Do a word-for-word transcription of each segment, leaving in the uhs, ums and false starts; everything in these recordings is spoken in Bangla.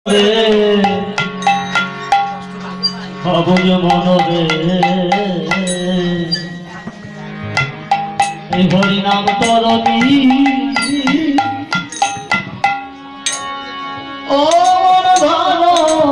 অবুজ মনরে এই হরিনাম তরণী ও ভালো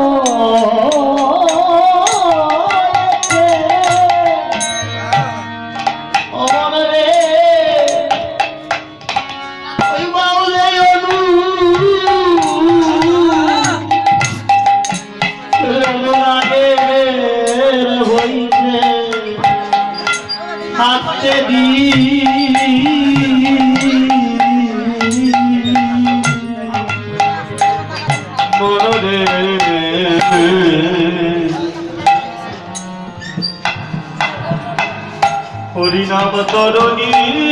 হরিনাম তরণী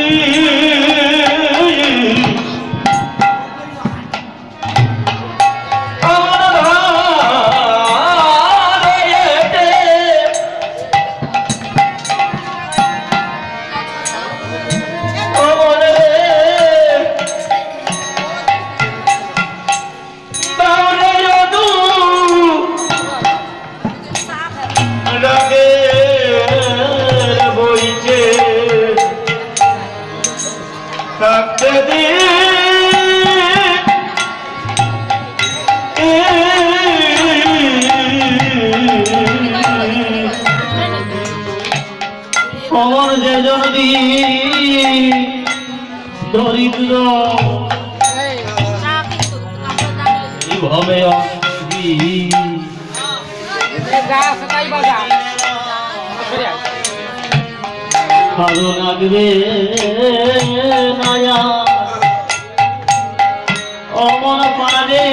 দরিদ্র ভালো লাগবে নায়া অমর পারে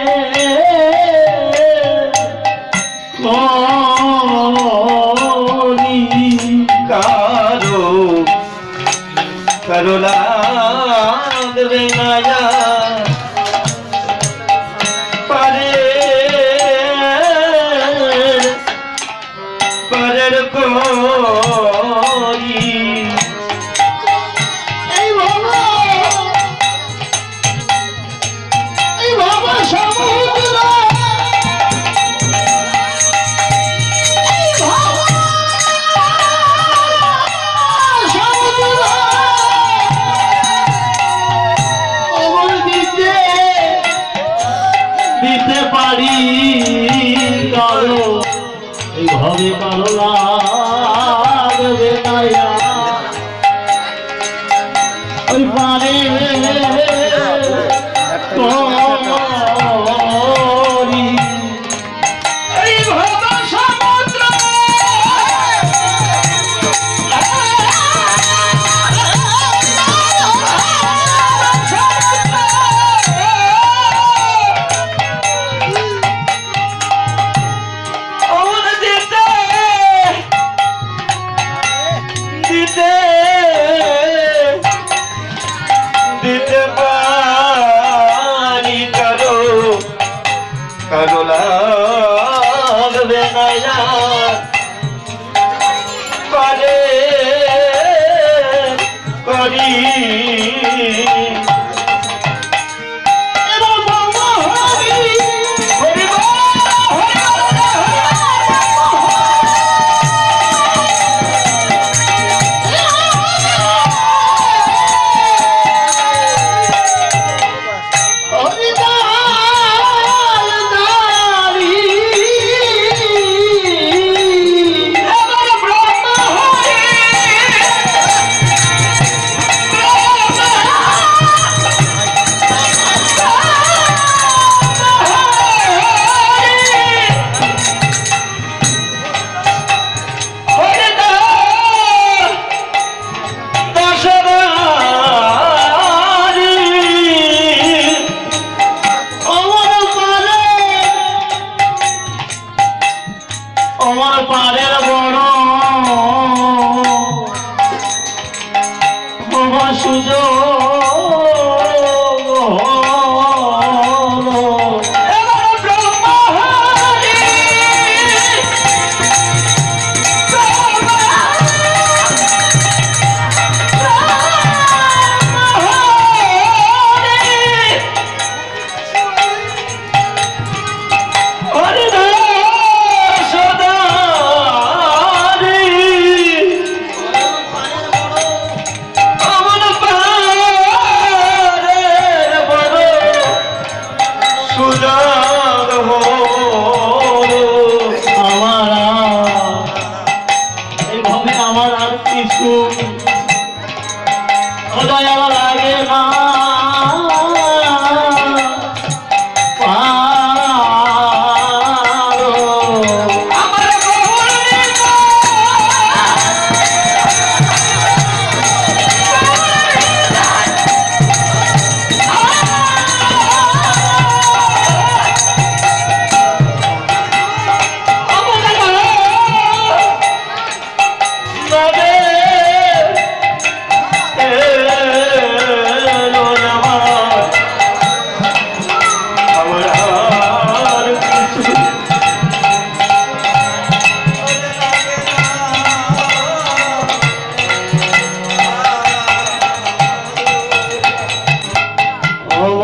কারো কারো লাগবে নায়া পারে পরের করি এই বাবা এই বাবা সমুদ্র এই বাবা সমুদ্র অমর দিতে দিতে পারি কারো এইভাবে কারো লাগবে নায়া ওই পারে করি এই ভাবা সমুদ্র দিতে পারি কারো কারো লাগবে নায়া পারে করি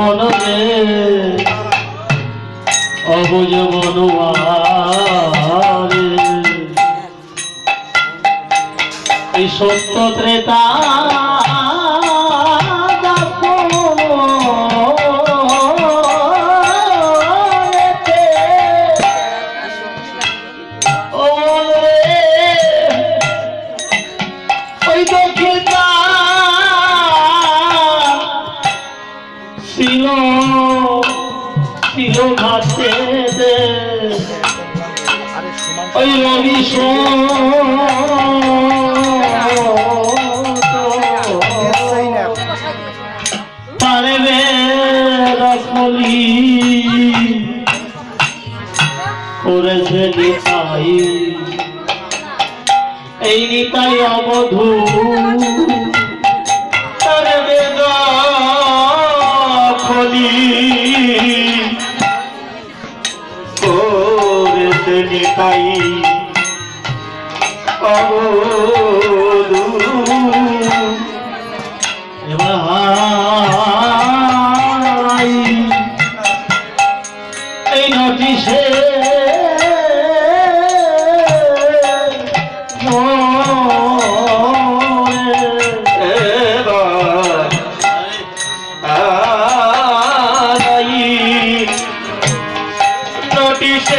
মনরে অবুজ মনোয়ারে এই সত্য ত্রেতা ওই রবি পারবে রকলি করেছে নিতাই এই নিতাই অবধূ পারবে রকলি নিতাই অবধূ এই নোটিশে নোটিশে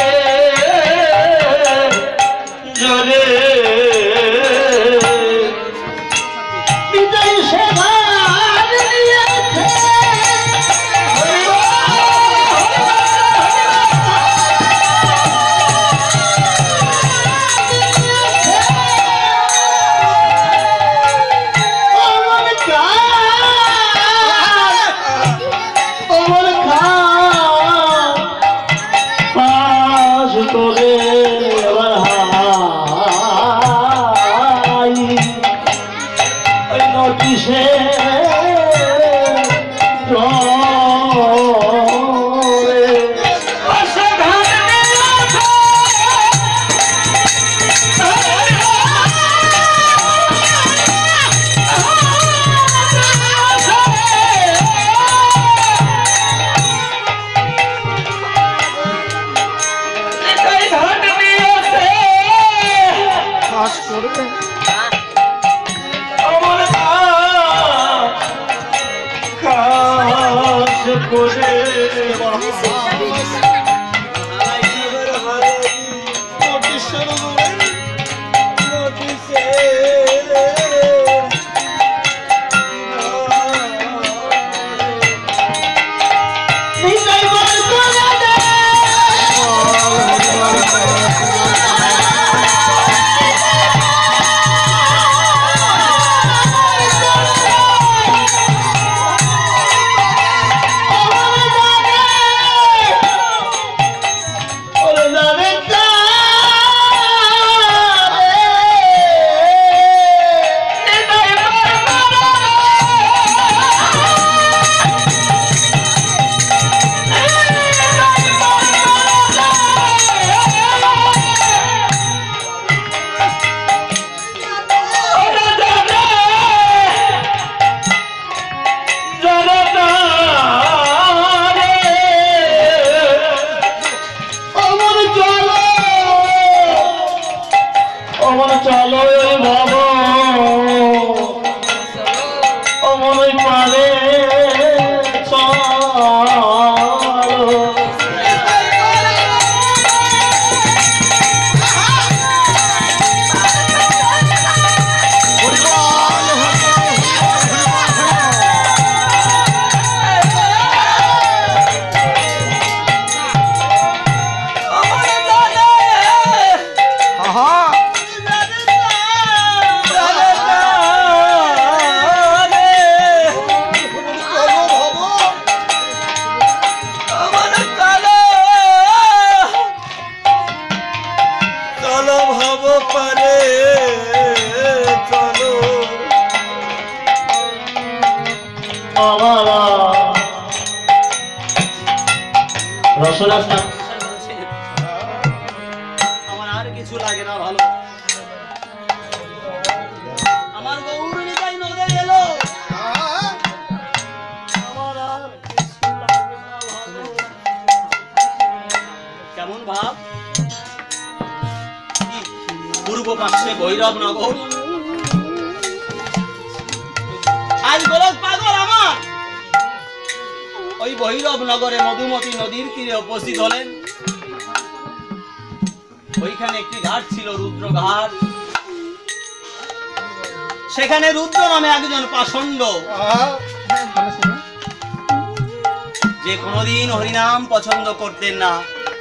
আমার আর কিছু লাগে না ভালো আমার গৌর নিতাই নদে এলো আমার আর ভৈরব নগর। আজ গোলক পাগল আমার ওই ভৈরব নগরে মধুমতি নদীর তীরে উপস্থিত হলেন। ওইখানে একটি ঘাট ছিল, রুদ্র ঘাট। সেখানে রুদ্র নামে একজন পাষণ্ড, যে কোনদিন হরিনাম পছন্দ করতেন না।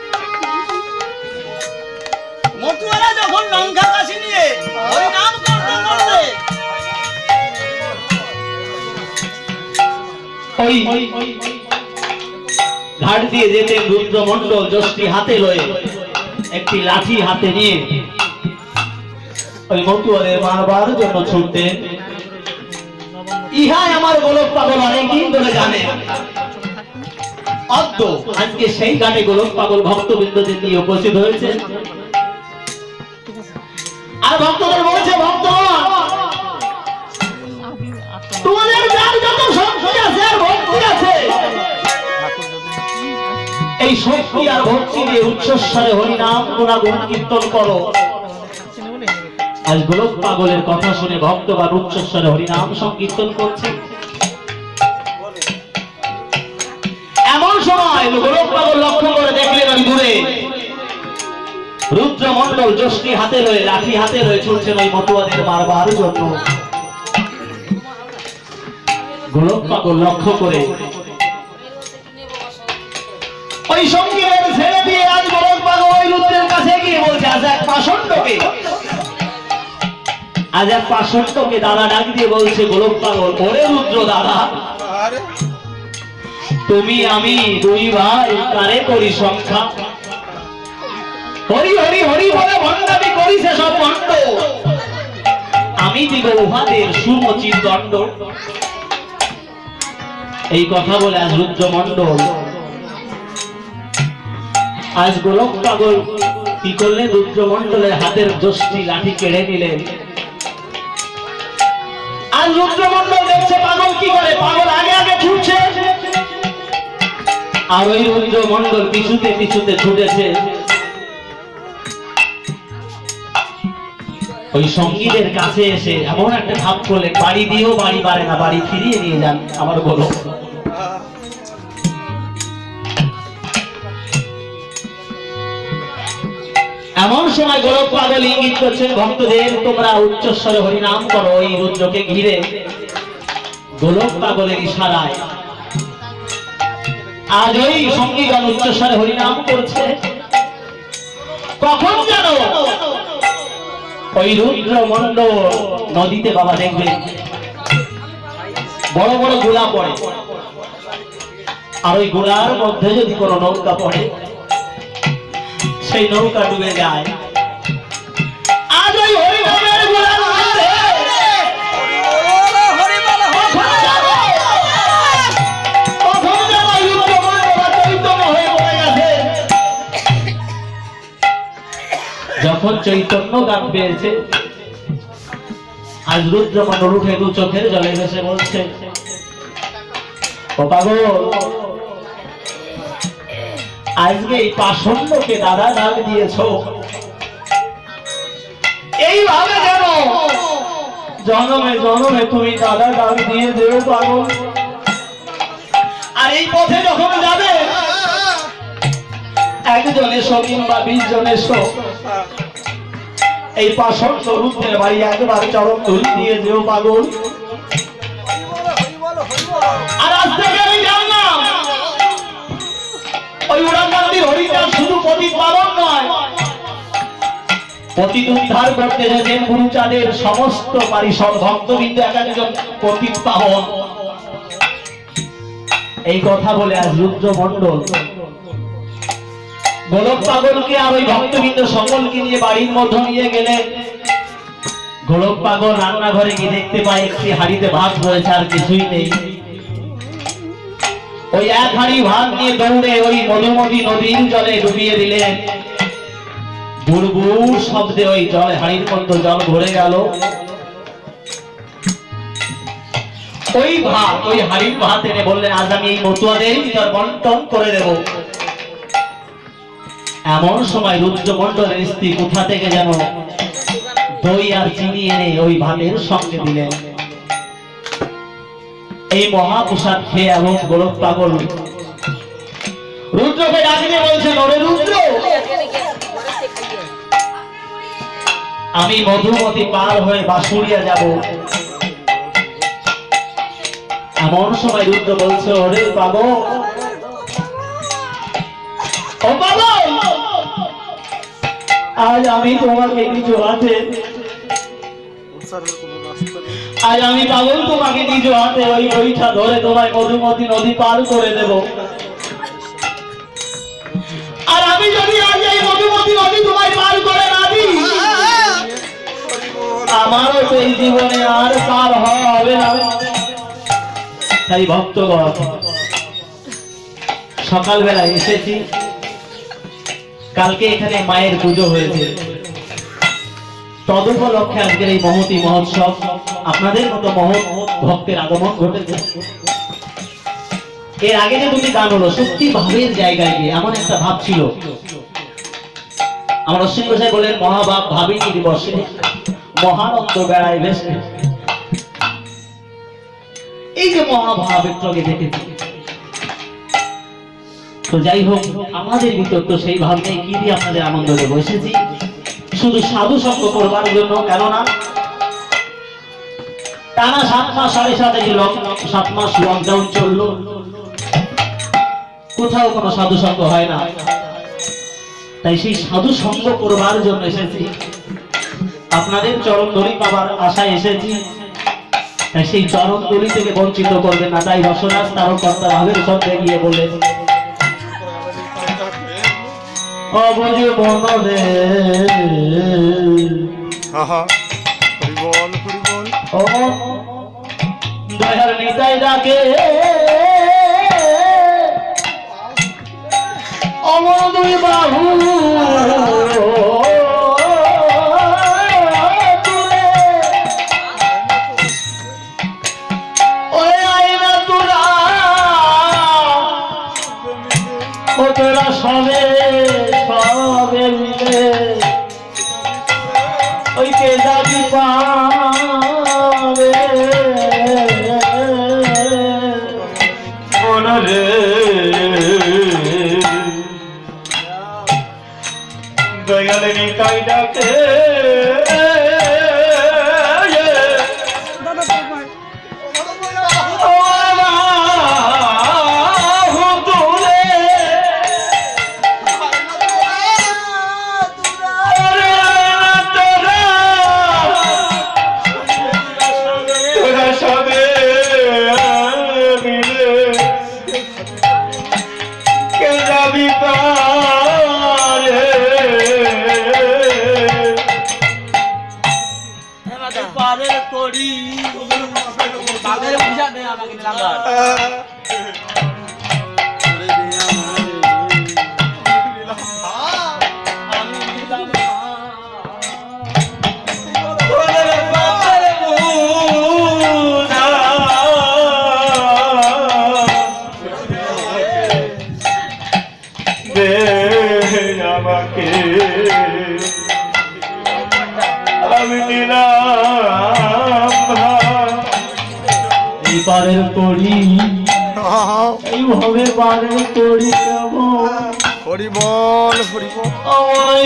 মতুয়ারা যখন লঙ্কা কাশি নিয়ে হরিনাম করতে করতে ওই ঘাট দিয়ে যেতেন রুদ্রমণ্ডল যষ্টি হাতে লয়ে, একটি লাঠি হাতে নিয়ে ওই মতুয়াদের মারবার জন্য ছুটতেন। ইহাই আমার গোলক পাগল অনেকদিন ধরে জানে। অদ্য আজকে সেই ঘাটে গোলক পাগল ভক্তবৃন্দদের নিয়ে উপস্থিত হয়েছে। আর ভক্তদের বলছে, ভক্ত তোমাদের যার যত শক্তি আছে আর ভক্তি আছে, এই শক্তি আর ভক্তি দিয়ে উচ্চস্বরে হরিনাম গুণাগুণ কীর্তন করো। আজ গোলক পাগলের কথা শুনে ভক্তগণ উচ্চস্বরে হরিনাম সংকীর্তন করছে। এমন সময় গোলক পাগল লক্ষ্য করে দেখলেন ওই দূরে রুদ্রমণ্ডল যষ্টি হাতে লয়ে, লাঠি হাতে লয়ে ছুটছেন ওই মতুয়াদের মারবার জন্য। গোলক পাগল লক্ষ্য করে ওই সঙ্গীদের ছেড়ে দিয়ে আজ গোলক পাগল ওই রুদ্রের কাছে গিয়ে বলছে, আজ এক পাষণ্ডকে আজ এক পাষণ্ডকে দাদা ডাক দিয়ে বলছে, গোলক পাগল, ওরে রুদ্র দাদা, তুমি আমি দুই ভাই কারে করি সংখ্যা, হরি হরি হরি বলে ভণ্ডামি করিছে সব ভণ্ড, আমি দিব উহাদের সুমচির দণ্ড। এই কথা বলে আজ রুদ্রমণ্ডল আজ গোলক পাগল কি করলেন, রুদ্রমণ্ডলের হাতের যষ্টি লাঠি কেড়ে নিলেন। আজ রুদ্রমণ্ডল দেখছে পাগল কি করে, পাগল আগে আগে ছুটছে আর ওই রুদ্রমণ্ডল পিছুতে পিছুতে ছুটেছে। ওই সঙ্গীদের কাছে এসে এমন একটা ভাব করলে, বাড়ি দিয়েও বাড়ি পারে না, বাড়ি ফিরিয়ে নিয়ে যান আমার গোলক। এমন সময় গোলক পাগল ইঙ্গিত করছেন ভক্তদের, তোমরা উচ্চস্বরে হরিনাম করো। ওই রুদ্রকে ঘিরে গোলক পাগলের ইশারায় আজ ওই সঙ্গীগণ উচ্চস্বরে হরিনাম করছে। কখন যেন ওই রুদ্রমণ্ডল নদীতে বাবা দেখবেন বড় বড় গোলা পড়ে, আর ওই গোলার মধ্যে যদি কোনো নৌকা পড়ে, সেই নৌকা ডুবে যায়। আজ ওই হরিনামের গোলার মধ্যে যখন চৈতন্য গান পেয়েছে, আজ রুদ্রমণ্ডল উঠে দু চোখের জলে ভেসে বলছে, ও পাগল, আজকে এই পাষণ্ডকে দাদা ডাক দিয়েছ, এইভাবে যেন জনমে জনমে তুমি দাদা ডাক দিয়ে দেও পাগল। আর এই পথে যখন যাবে, একজন এসো কিংবা বিশ জন এসো, এই পাষণ্ড রুদ্রের বাড়ি একবার চরম ধুলি দিয়ে যেও পাগল। আর আজ থেকে আমি জানলাম ওই উড়ানকান্দির হরিনাম শুধু পতিত পাবন নয়, পতিত উদ্ধার করতে যেতেন গুরুচাঁদের সমস্ত পারিষদ ভক্তবৃন্দ এক একজন পতিত পাবন। এই কথা বলে আজ রুদ্রমণ্ডল গোলক পাগলকে আর ওই ভক্তবৃন্দ সকলকে নিয়ে বাড়ির মধ্যে নিয়ে গেলেন। গোলক পাগল রান্নাঘরে গিয়ে দেখতে পায় একটি হাঁড়িতে ভাত রয়েছে, আর কিছুই নেই। ওই এক হাঁড়ি ভাত নিয়ে দৌড়ে ওই মধুমতি নদীর জলে ডুবিয়ে দিলেন। বুড়বুড় শব্দে ওই জল হাঁড়ির মধ্যে জল ভরে গেল। ওই ভাত, ওই হাঁড়ির ভাত এনে বললেন, আজ আমি এই মতুয়াদের ভিতর বন্টন করে দেব। এমন সময় রুদ্রমণ্ডলের স্ত্রী কোথা থেকে যেন দই আর চিনি এনে ওই ভাতের সঙ্গে দিলেন। এই মহাপ্রসাদ খেয়ে এবং গোলক পাগল রুদ্রকে ডাকিয়ে বলছে, ওরে রুদ্র, আমি মধুমতি পার হয়ে বাঁশুড়িয়া যাব। এমন সময় রুদ্র বলছে, ওরে পাগল, ও পাগল, আজ আমি তোমাকে নিজ হাতে আজ আমি পাগল তোমাকে নিজ হাতে ওই বইটা ধরে তোমায় মধুমতি নদী পার করে দেব। আর আমি যদি আজ এই মধুমতি নদী তোমায় পার করে না দিই, আমারও তো এই জীবনে আর পার হওয়া হবে না। তাই ভক্তগণ, সকালবেলা এসেছি, কালকে এখানে মায়ের পুজো হয়েছে, তদুপলক্ষে আজকের এই মহতি মহোৎসব, আপনাদের মতো মহৎ ভক্তের আগমন ঘটেছে। এর আগে যে দুটি গান হলো, সত্যি ভাবের জায়গায় গিয়ে এমন একটা ভাব ছিল। আমার অশ্বিন গোসাই বলেন, মহাভাব ভাবিনী দিবসে মহানন্দ বেড়ায় বেশে। এই যে মহাভাব একটু আগে দেখেছি, তো যাই হোক, আমাদের ভিতর তো সেই ভাব নেই। কি দিয়ে আপনাদের আনন্দ দেবো? এসেছি শুধু সাধু সঙ্গ করবার জন্য। কেননা টানা সাত মাস সাড়ে সাথে গেল, সাত মাস লকডাউন চললো, কোথাও কোনো সাধু সঙ্গ হয় না। তাই সেই সাধু সঙ্গ করবার জন্য এসেছি, আপনাদের চরণ ধরি পাবার আশায় এসেছি। তাই সেই চরণ ধরি থেকে বঞ্চিত করবেন না। তাই রসরাজ তারকর্তা ভাবের সঙ্গে গিয়ে বলে, অবুঝ মনরে ও দয়ার নিতাই ডাকে, অমর দুই বাহু তুলে, ওই আইনা তোরা ও তোরা সবে সবে মিলে ওই কে যাবি পাবে মনরে দয়ালে নিতাই ডাকে, পারের করি এইভাবে পারের করি কেমন হরি বল হরি বল ওই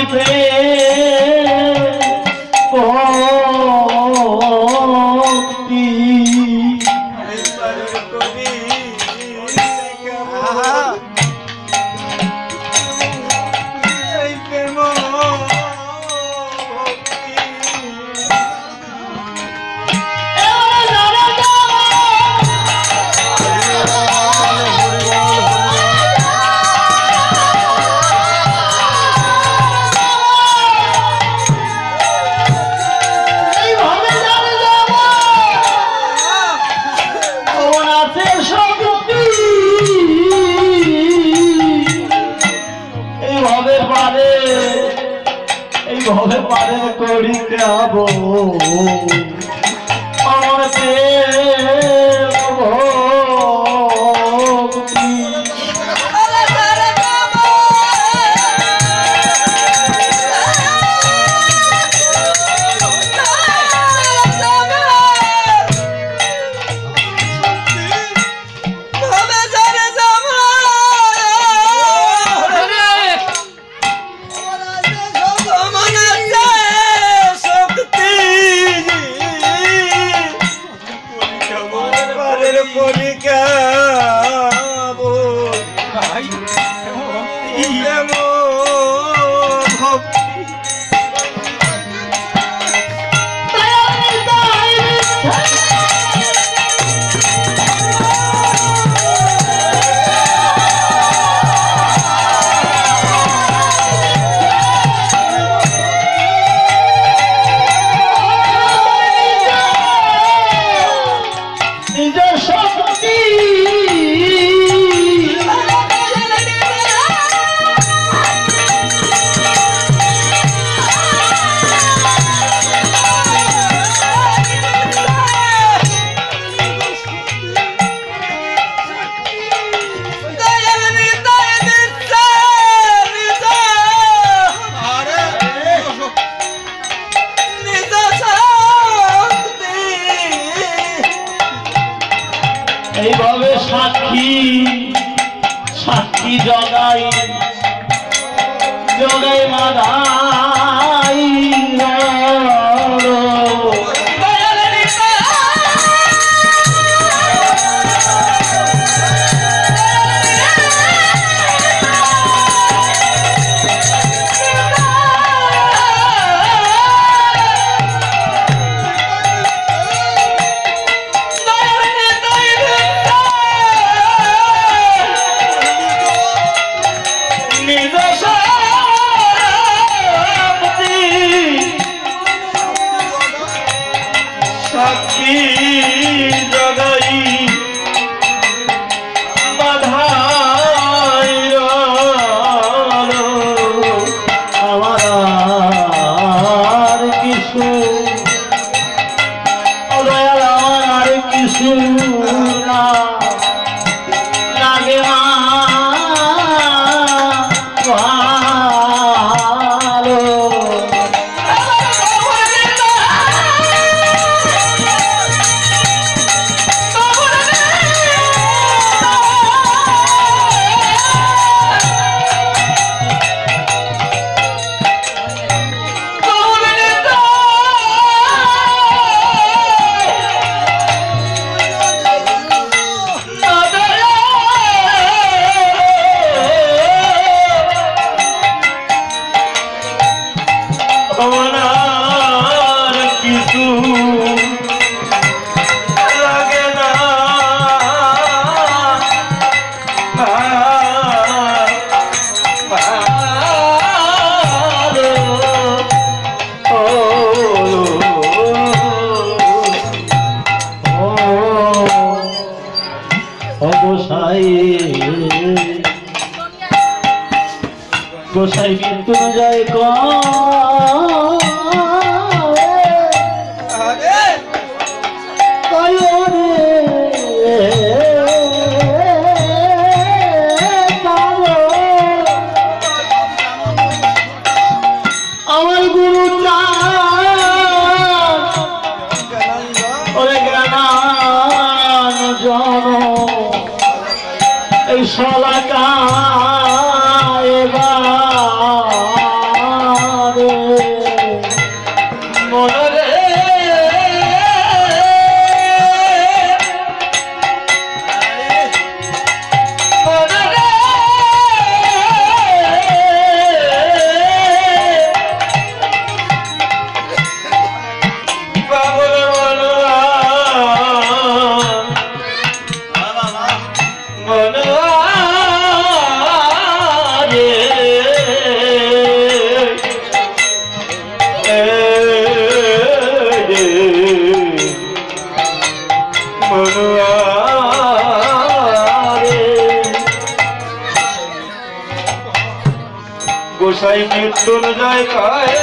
ভক্তি এইভাবে পারে করি কেব আমার ভক্তি সাক্ষী সাক্ষী জগাই জগাই মাদাই গোসাই মৃত্যু যায় আমার গুরু ওরে জ্ঞান জন এই সলাকা গোসাই মৃত্যুর যায় কায়ে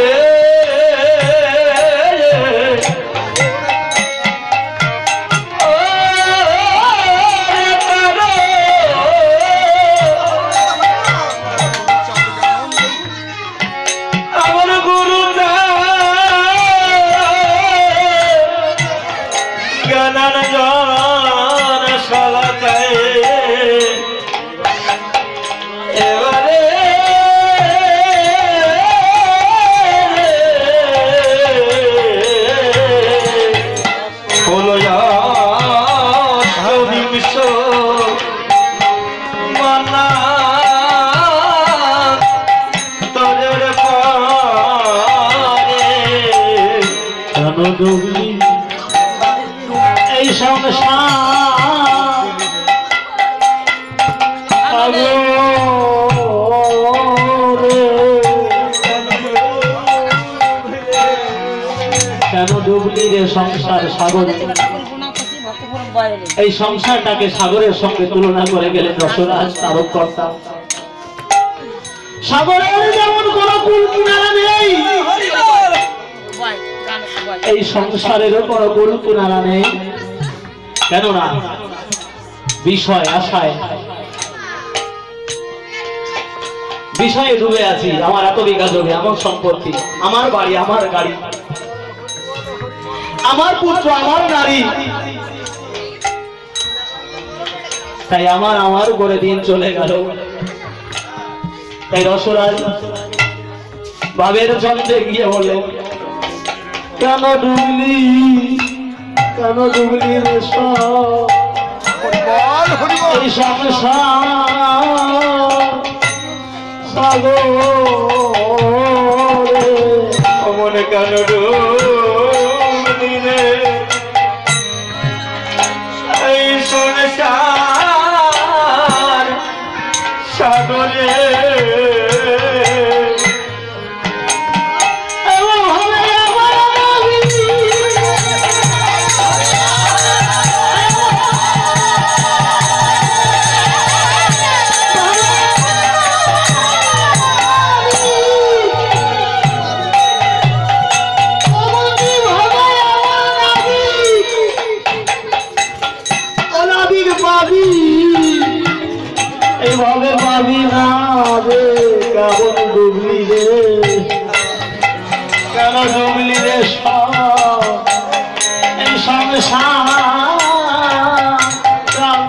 আমার গুরু জ্ঞান জন সলাকায় এবারে এই সংসার কেন ডুবলি রে সংসার সাগর এই সংসারটাকে সাগরের সঙ্গে তুলনা করে গেলে দশরাজ তারক কর্তা সাগরের যেমন কোন কুল কিনারা নেই এই সংসারের কোনো কুল কিনারা নেই কেননা বিষয় আশায় বিষয়ে ডুবে আছি আমার এত বিঘা জমি আমার সম্পত্তি আমার বাড়ি আমার গাড়ি আমার পুত্র আমার নারী তাই আমার আমার করে দিন চলে গেল। তাই রসরাজ বাবের চন্দ্রে গিয়ে বলে, কেন ডুবলি কেন ডুবলি রে সব হরিবল হরিবল এই সংসার সাগরে অমন কেন ডুবলি রে এই সংসার সাগরে এইভাবে পাবি না রে কেমন ডুবলি রে কেন ডুবলি রে সব এই সংসার কেন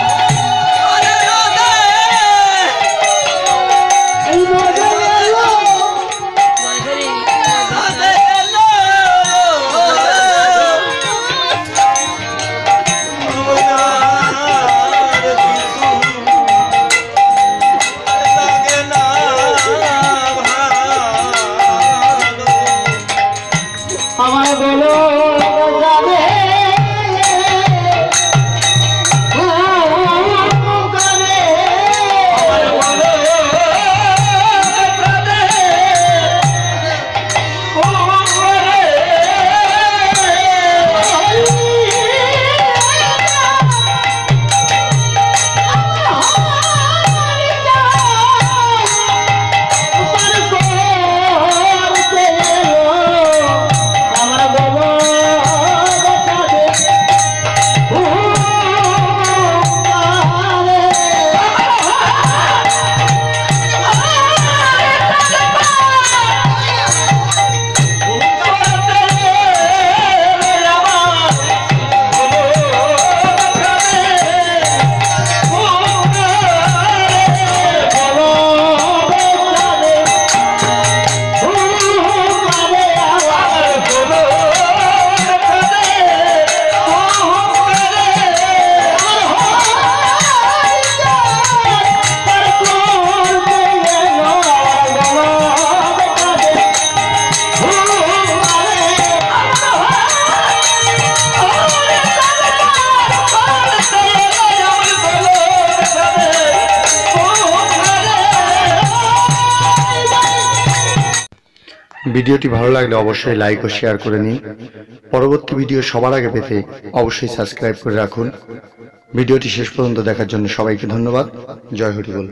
Hey, ভিডিওটি ভালো লাগলে অবশ্যই লাইক ও শেয়ার করে নিন। পরবর্তী ভিডিও সবার আগে পেতে অবশ্যই সাবস্ক্রাইব করে রাখুন। ভিডিওটি শেষ পর্যন্ত দেখার জন্য সবাইকে ধন্যবাদ। জয় হরি বল।